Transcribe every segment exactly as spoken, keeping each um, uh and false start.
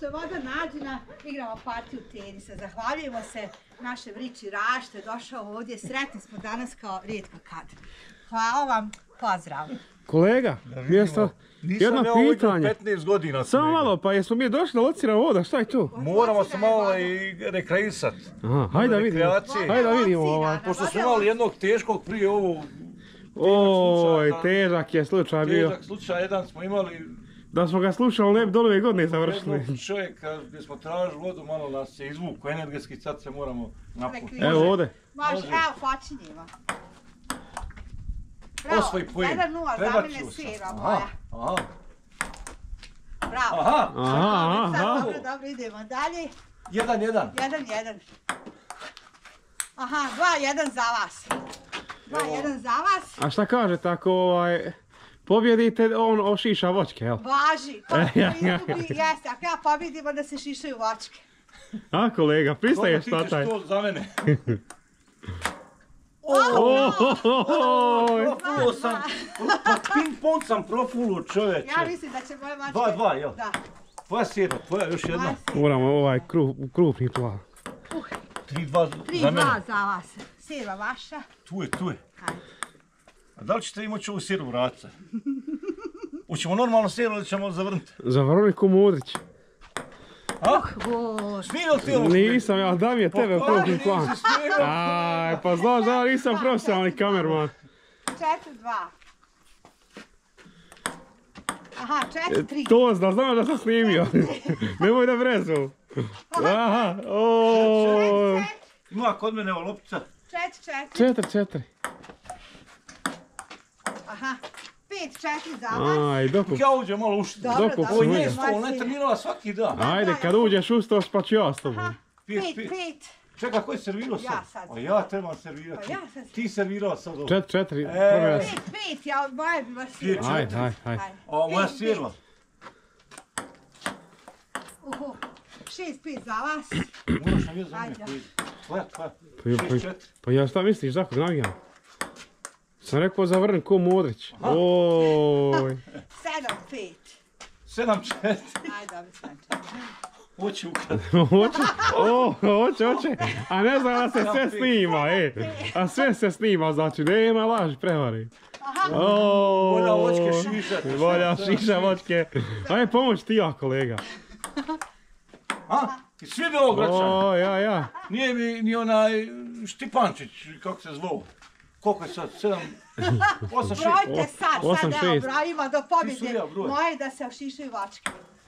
što je voda nađena, igramo partiju tenisa. Zahvaljujemo se našem Riči Raš što je došao ovdje. Sretni smo danas kao rijetko kad. Hvala vam, pozdrav. Kolega, mjesto, jedno pitanje. petnaest godina. Samo malo, pa jesmo mi došli da lociramo voda, šta je tu? Moramo se malo i rekreisat. Aha, hajde da vidimo. Hajde da vidimo ovaj. Pošto smo imali jednog teškog prije ovo... Oj, težak je slučaj bio. Težak slučaj, jedan smo imali... Da smo ga slušali, ne bi do ove godine završili. Jednog čovjeka gdje smo tražili vodu, malo nas se izvuku energetski, sad se moramo napuniti. Evo ovdje. Može, evo počinjemo. Bravo, osvoj pojen. jedan nula za mene sira moja. Aha. Bravo. Aha. Aha, aha. Dobro, dobro, idemo dalje. jedan jedan. jedan jedan. Aha, dva jedan za vas. dva jedan za vas. A šta kažete ako ovaj, pobjedite, on ošiša voćke, jel? Važi. To jeste, ako ja pobjedim, onda se šišaju voćke. A kolega, pristaješ na taj? Što za mene? Profulo sam, pa ping pong sam profulo čoveče. Ja mislim da će moje mačke... Dva, dva, jel? Da. Tvoja sjeda, tvoja još jedna. Moramo ovaj krupni plan. Tri, dva Tri, za mene. dva za vas. Sjeda vaša. Tu je, tu je. Hajde. A da li ćete imati ovu siru vraca? Hoćemo normalno sjeru ili ćemo zavrnuti? Zavrni ko Mudrić. A? Bož. Smijel ti ovo? Nisam, ja dam je tebe u krupni Pa plan. nisi smijel. Aj, pa znaš da ja nisam profesionalni kamerman. Četiri, dva. Aha, četiri, tri. To zna, znam da sam snimio. Nemoj da brezu. Aha, ooo. Ima kod mene ova loptica. Četiri, četiri. Četiri, četiri. Aha. Pet, četiri za vas. Aj, dok... Ja uđem malo ušti. Dobro, dok- dobro. Ovo Smilja. nije sto, ona je trenirala svaki dan. Ajde, kad uđeš u sto, pa ću ja s tobom. Aha. Pet, Pet, pet. pet. Čekaj, ko je servirao sad? Ja sad. A ja trebam servirati. Pa ja sad. Ti servirao sad ovo. Četiri, četiri. E. promjena se. Pet, pet, ja od moje bi vas Pet, sjela. Ajde, ajde, ajde. A moja Pet, sirva. Uhu. Šest, pet za vas. Moraš nam je za Ajde. mene. Tvoja, tvoja. Pa, ja- Šest, četiri. pa ja šta misliš, zakog navijam? Sam rekao zavrni ko Modrić. Oj. Sedam, pet. Sedam, četiri. Ajde, dobro, sedam, četiri. Hoće ukrat. Hoće, o, hoće, hoće. A ne znam da se sve snima, e. A sve se snima, znači nema laži prevari. Aha. O, Bolja voćke šišati. Bolja šiša voćke. Ajde pomoć ti ja, kolega. A? Ti svi bi ovo gračani? O, ja, ja. Nije mi ni onaj Štipančić, kako se zvao. Koliko je sad? Sedam, osam, šest. Brojte sad, Osam, sad evo šest. brojimo do Ti pobjede. su ja broj. Moje da se ošišaju vočke.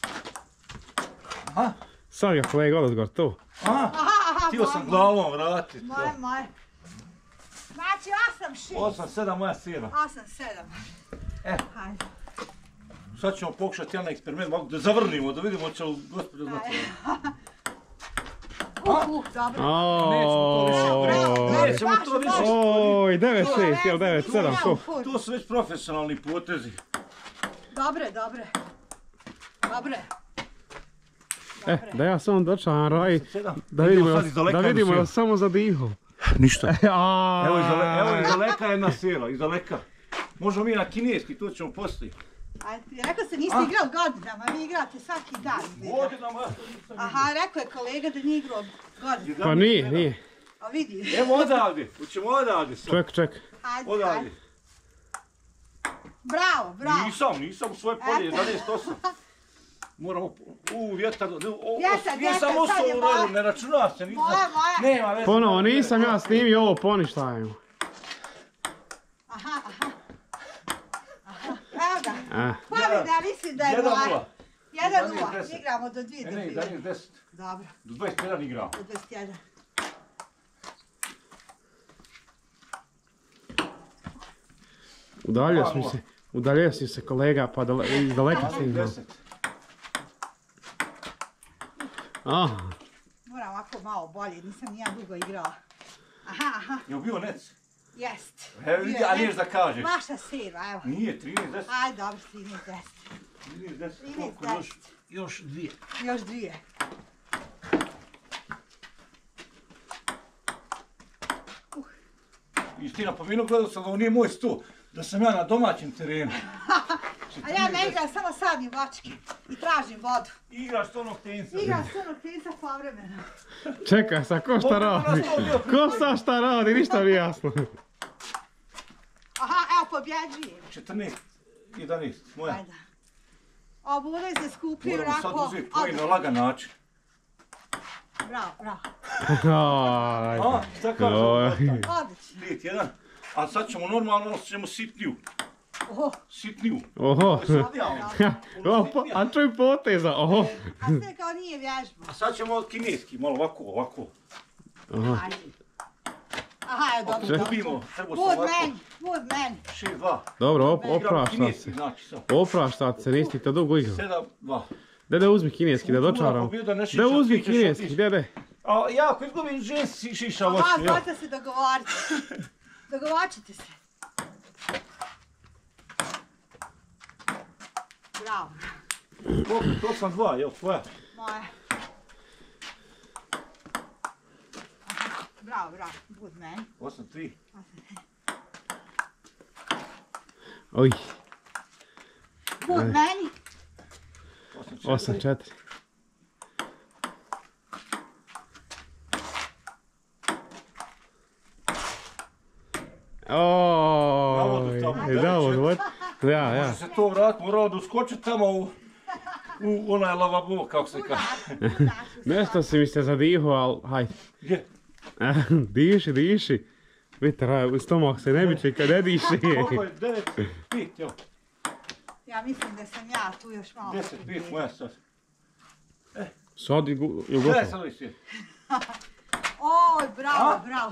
Aha, Sad ga kolega odgor, tu. aha. Aha, aha, Htio sam moje, glavom vratiti. moje, moje. Znači osam, šest. Osam, sedam, moja sira. Osam, sedam. E. Hajde. Sad ćemo pokušati jedan eksperiment, malo da zavrnimo, da vidimo će li gospođa znati. Uh, uh, dobro. O, Nećemo to više. Oj, devet šest, jel devet sedam, ko? To su već profesionalni potezi. Dobre, dobre. Dobre. E, da ja sam dočan raj, Sedam. da vidimo, sad iz daleka da jednu vidimo siru. jel samo zadihao. Ništa. A, Evo iz daleka, evo iz daleka jedna sela, iz daleka. Možemo mi na kineski, to ćemo poslije. Ajde, rekao se niste igrali godinama, vi igrate svaki dan. Godinama, ja to nisam Aha, rekao je kolega da nije igrao godinama. vidio. Pa nije, nije. A vidi. Evo odavde, hoćemo odavde sad. Ček, ček. Ajde, Odavde. ajde. Bravo, bravo. Nisam, nisam u svoje polje, jedanaest osam. Moramo, u vjetar, o, o, Vjetar, nisam vjetar, sad je ostao u redu, moja. ne računa se, nisam. Moja, moja. Nema veze. Ponovo, nisam ja snimio ovo poništajemo. Aha, aha. Aha, evo ga. A, Pobjeda, mislim da je Jedan moja. nula. Jedan Jedanaest nula. deset. Igramo do dvije Ne, do ne, dvije. jedanaest deset. Dobro, Do dvadeset jedan igramo. do dvadeset jedan. udaljio sam se, udaljio sam se kolega, pa dale, iz daleka snimam. deset. Aha, Moram ovako malo bolje, nisam ni ja dugo igrala. Aha, aha, Je li bio nec? jest. Evo vidi, a niješ da kažeš. Vaša sera, evo. Nije, trinaest deset. Ajde, dobro, trinaest deset. trinaest deset. trinaest Koliko još? deset. Još dvije. Još dvije. I ti napomenuo, gledao sam da ovo nije moj sto, da sam ja na domaćem terenu. A ja ne igram, samo sadim vočke i tražim vodu. Igraš to onog tenisa. Igram s onog tenisa povremeno. Čekaj sa, ko šta radi? Ko sa šta radi, ništa mi jasno. Aha, evo pobjeđujem. četrnaest, jedanaest, moja. Ajde. A bude se skupio Moramo sad onako... uzeti tvoj na lagan način. Bravo, bravo. Aj. A, šta kažem? Odlično. pet jedan. A sad ćemo normalno, ćemo sitniju. Oho. Sitniju. Oho. Ono Opa, a čuj poteza, oho. A sve kao nije vježba. A sad ćemo kineski, malo ovako, ovako. Ajde. Aha, je dobro, dobro. Gubimo, treba se Bud ovako. meni, bud meni. šest dva. Dobro, op, Igramo oprašta kineski, se. znači sad. Oprašta se, nisi to dugo igrao. sedam dva. Dede, uzmi kineski da dočaram. Da uzmi kineski, dede. A ja ako izgubim ženski šiša Aha, vočke, ja. znate se dogovoriti. Dogovorit ćete se. Bravo. Koliko? osam dva, jel tvoja? Moje. Bravo, bravo, bud meni. osam tri. Oj, Bud meni. osam četiri. Oj, da, odvod. Ja, ja. Može se to vrat, moralo da uskočiti tamo u, u onaj lavabo, kako se kaže. Nešto si mi se zadiho, ali hajde. Gdje? Diši, diši. Vitra, u stomak se ne biće kad ne diši. Koliko je? devet, pet, jel? Ja mislim da sam ja tu još malo. deset, pet, moja sad. Sad je gu- je Gledaj gotovo. sad ovaj svijet. Oj, bravo, A? bravo.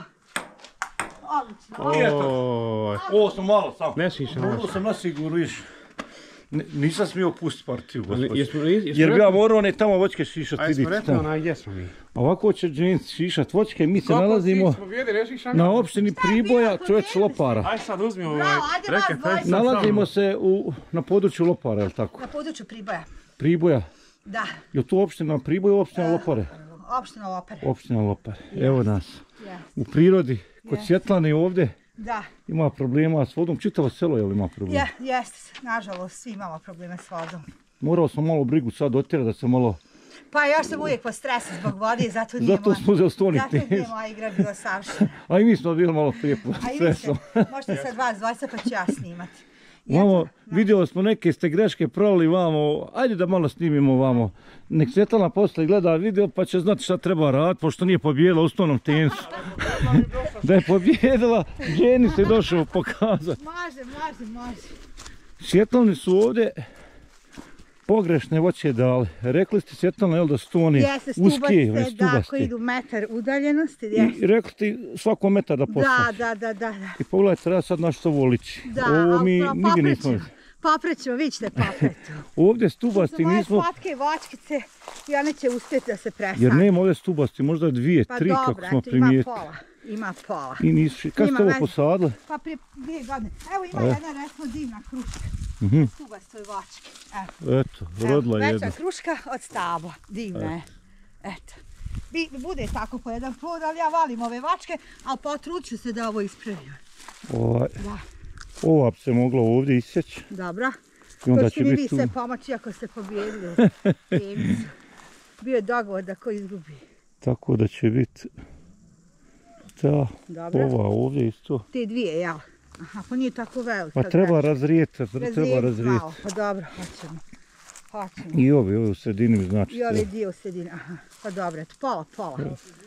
Odlično. Nije to. Oj, Ovo sam malo sam. ne šiša naš. Ovo sam nasigurno iš. Nisam smio pustiti partiju, gospodin. Jesmo, jesmo, Jer bi ja morao ne tamo vočke šišat, A jesmo vidite. rekli onaj gdje smo mi? Ovako će džins šišat vočke, mi se nalazimo na opštini Priboja, čovjeć Lopara. Aj sad uzmi ovaj. Bravo, ajde vas reke, dvojica. fest sad Nalazimo samo. se u, na području Lopara, je li tako? Na području Priboja. Priboja. Da, Je li to opština Priboj ili opština Lopare? opština Lopare. Opština Lopare. Evo nas. Yes. U prirodi, kod Yes. Svjetlane ovdje Da, ima problema s vodom. Čitavo selo je li ima problema? je, jeste. Nažalost, svi imamo probleme s vodom. Morao sam malo brigu sad otjerati da se malo... Pa ja sam uvijek pod stresom zbog vode i zato nije Zato moja, smo uzeli stoni zato nije tenis. moja igra bila savršena. A i mi smo bili malo prije pod A i vi ste, stresom. možete sad vas dvojica pa ću ja snimati. I Vamo, eto, vidjeli smo neke ste greške pravili vamo, ajde da malo snimimo vamo. Nek Svjetlana poslije gleda video pa će znati šta treba raditi, pošto nije pobjedila u stonom tenisu. Da je pobjedila, ženi se došao pokazati. Može, može, može. Svjetlani su ovdje pogrešne voće dali. Rekli ste Svjetlana, jel da su to oni Jeste, uske, stubaste, da, koji stubaste. idu metar udaljenosti. Jeste. I rekli ti svako metar da Da, postaviš. da, da, da. da. I pogledajte treba sad naš što volići. Da, Ovo ali mi pro- nigdje nismo. poprećemo. Poprećemo, vi ćete popreću. Ovdje To stubasti su moje nismo, slatke vočkice i one će uspjeti da se presade. jer nema ovdje stubasti, možda dvije, Pa tri dobro, kako smo eto, ima primijetili. pola. Ima pola. I nisu, kad Ima ste ovo veze. posadili? Pa prije dvije godine. Evo ima E. jedna recimo divna kruška. Mhm. Stubastoj vočki. Evo. Eto, rodila Evo, jedna. veća kruška od stabla. Divna je. Eto. Bi, bude tako po jedan plod, ali ja valim ove vačke, ali potrudit ću se da ovo ispravim. Ovaj, Da. ova bi se mogla ovdje isjeći Dobro. i onda To će će mi vi biti tu. sve pomoći ako ste pobjedili u tenisu. Bio je dogovor da ko izgubi. Tako da će biti ta, Dobro. ova ovdje isto. Te dvije, jel? Aha, pa nije tako velika. Pa treba znači. razrijeti, treba Razrijeti razrijeti. malo. Pa dobro, hoćemo. Hoćemo. I ove, ove u sredini mi znači. I ovaj dio u sredini, aha. Pa dobro, eto, pola, pola.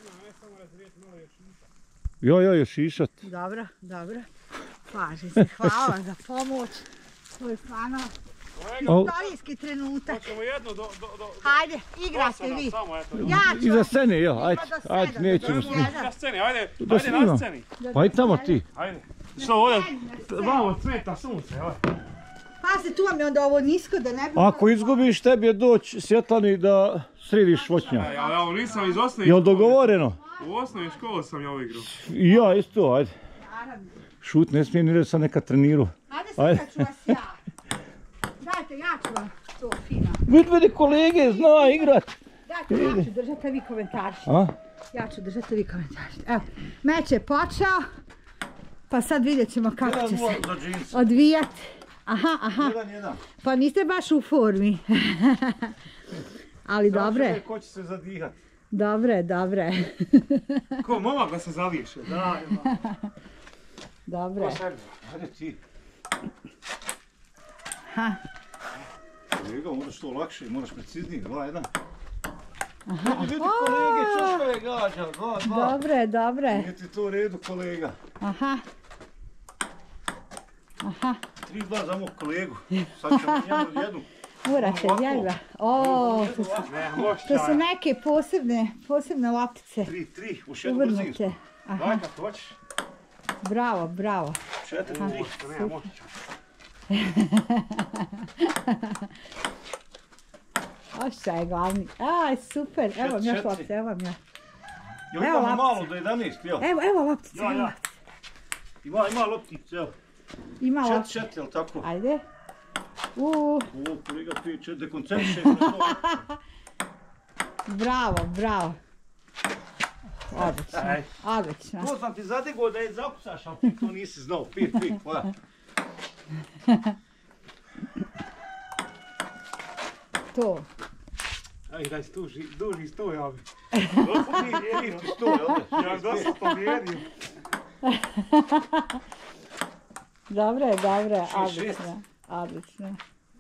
Ja, ja, još išat. Dobro, dobro. Slažem se, hvala za pomoć. To je stvarno Al, istorijski trenutak. Hoćemo jednu do, do, do, Hajde, igrate vi. samo eto. Ja ću iza vam- scene, ja, ajde, do sedam, ajde, do nećemo sedam. snimati. Na sceni, ajde, Da ajde na snimam. sceni. Ajde tamo ti. Ajde. Što ovdje, vamo cveta sunce, ovaj. Pazi, tu vam je onda ovo nisko da ne bi... Ako izgubiš, tebi je doći Svjetlani da središ voćnjak. Ja, ja ovo nisam iz osnovne Jel škole. dogovoreno? U osnovnoj školi sam ja ovo igrao. I ja isto, ajde. Naravno. Šut, ne smijem ni reći sad neka treniru. Ajde, Ajde. sad ću vas ja. Dajte, ja ću vam to fino. Vid, vidi kolege, zna igrat. Dajte, ja ću držati, a vi komentarišite. A? Ja ću držati, a vi komentarišite. Evo, meč je počeo, pa sad vidjet ćemo kako će se odvijati. Aha, aha. Jedan, jedan. Pa niste baš u formi. Ali dobre. Ko će se zadihati? Dobre, dobre. Ko momak da se zaviše, daj. Dobre. Ajde ti. Ha. Kolega, moraš to lakše, moraš preciznije. Dva, jedan. Vidi, vidi kolege, čoška je gađa. Dva, dva. Dobre, dobre. Nije ti to u redu, kolega. Aha. Aha. Tri, dva za mog kolegu. Sad ćemo njemu jednu. Morate, jelja. O, to su, Ne, moći to su neke posebne, posebne loptice. Tri, tri, u jednu brzinsku. Uvrnute. Aha, Daj kad hoćeš. bravo, bravo. Četiri, tri. Ne, moći ću. O, šta je glavni? Aj, super. Evo vam još Četiri. loptice, evo vam još. Jo, Evo imamo loptice. malo do jedanaest, jel? Evo, evo loptice, Ja, evo ja. loptice. Ima, ima loptice, evo. Ima Četiri, loptice. četiri, jel tako? Ajde. Uuu, O, kolega, tri, četiri, dekoncentriše. bravo, bravo. Odlično, Aj. odlično. To sam ti zadigao da je zakucaš, ali ti to nisi znao. Pit, pit, hvala. To. Aj, daj stuži, duži stu, ja bi. Dobro, ti jedi ti sto, jel da? Ja bi dosta pobjedio. Dobre, dobre, Šest, šest. odlično. Odlično.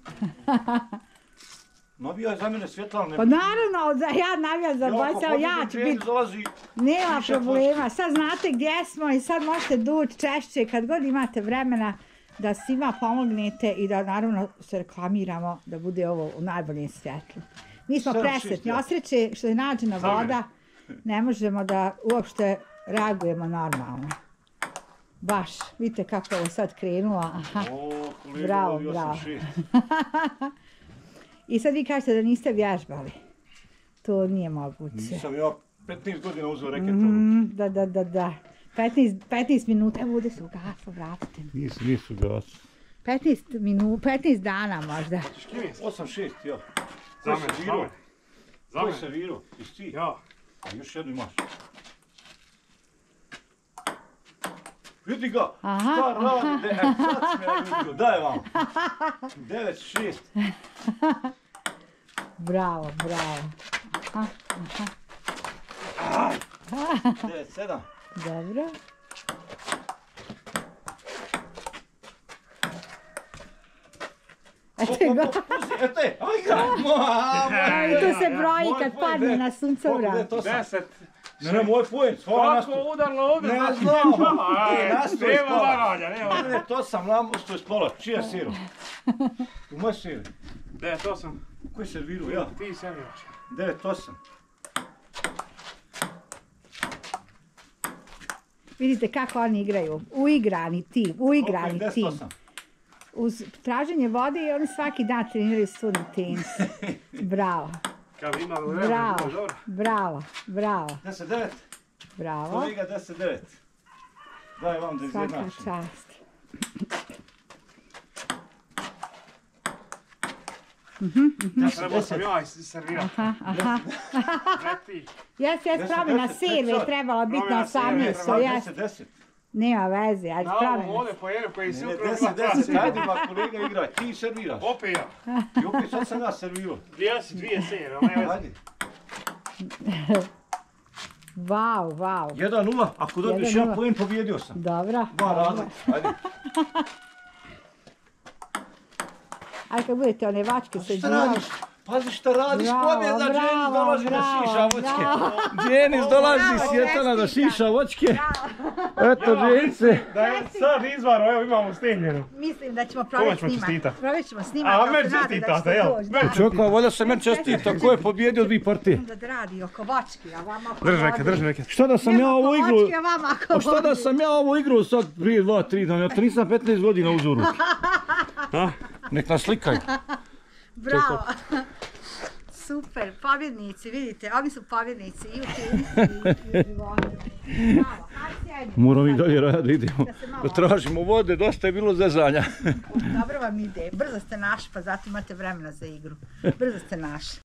Nabijaj za mene Svjetlana. Pa naravno, da ja navijam za bojca, ja ću biti, Dolazi, nema više problema. Sad znate gdje smo i sad možete doći češće kad god imate vremena da svima pomognete i da naravno se reklamiramo da bude ovo u najboljem svjetlu. Mi smo Sedam, presretni, šest, ja. osreće što je nađena Samo voda, ne možemo da uopšte reagujemo normalno. Baš, vidite kako je ovo sad krenulo, aha. O, kolega, Bravo, lovio sam bravo. šest. I sad vi kažete da niste vježbali. To nije moguće. Nisam ja petnaest godina uzeo reket. Mm, da, da, da, da. petnaest, petnaest minuta, evo ovdje se ugaslo, vratite mi. Nisu, nisu gas. petnaest minuta, petnaest dana možda. osam šest, ja. Za Ko mene, je za servirao? mene. Za Ko je mene. servirao? Jesi ti? Ja. A još jednu imaš. Vidi ga, Aha, šta radi, de, e, sad sam ja vidio, daj vam. devet šest. Bravo, bravo. Aha, aha. devet sedam. Dobro. Eto ga. Eto je, aj ga, Aj, to se broji moj kad poen, padne de. na suncobran. Koliko je to sam? Deset. Ne, ne, moj poen, hvala nastup. Kako udarno ovdje, Ne znači znam. nema. E, Aj, nastoj nema spola. varanja, nema. Ne, to sam namusto iz pola. Čija siru? U moj siru. Devet, osam. Koji servirao? Ja. Ti serviraš. devet osam. Vidite kako oni igraju. Uigrani tim, uigrani deset tim. osam. Uz traženje vode i oni svaki dan treniraju studi tenis. Bravo, Kad bi imali vremena, bravo, bilo je dobro. bravo, bravo, deset devet. bravo. Kolega deset devet. Daj vam da Svaka izjednačim. čast. Trebao sam ja servirati. Aha, aha. Leti. Jes, jes, Deset, promjena deset, serve je sad. trebala biti na Promjena serve, osamnaesto, treba jes. deset deset. Nema veze, ajde Na ovom promjena. ovdje po jednom koji si Ne, upravo deset dva deset. klasa. Ajde ma kolega igraj, ti serviraš. Opet ja. I opet sad sam ja servirao. Dvije si dvije serije, ali nema veze. Ajde. Vau, vau. jedan nula. Ako dobiješ jedan nula. ja poen, pobjedio sam. Dobro. Dva dobro. razlike. Ajde. Ajde kad budete one vačke sa Šta džunom. radiš? Pazi šta radiš, Bravo, pobjeda, Dženis bravo, dolazi da bravo, šiša voćke. bravo. Dženis dolazi, Bravo, Svjetlana da čestitam. šiša voćke. Eto, Dženice. Da je sad izvaro, evo imamo snimljeno. Mislim da ćemo Kome provjeriti ćemo snimak. čestitat? Provjerit ćemo snimak. A, ako meni se nada da čestitate, ćete jel? doći, Meni da. Čoko, volja se meni čestita, ko je pobjedio dvije partije? Da radi oko vočki, a vama oko Drži neke, vode. drži neke. Šta da sam Nema ja oko ovu igru... vočki, a vama oko A šta da vode. sam ja ovu igru sad prije dva, tri dana, ja to nisam petnaest godina uzeo u ruke. A? Nek nas slikaju. Bravo. Super, pobjednici, vidite, oni su pobjednici i u tenisu i i u životu. Bravo, hajde sjedimo. Moram i dalje da idemo, Da se malo da tražimo vode, dosta je bilo zezanja. Dobro vam ide, brzo ste naši, pa zato imate vremena za igru. Brzo ste naši.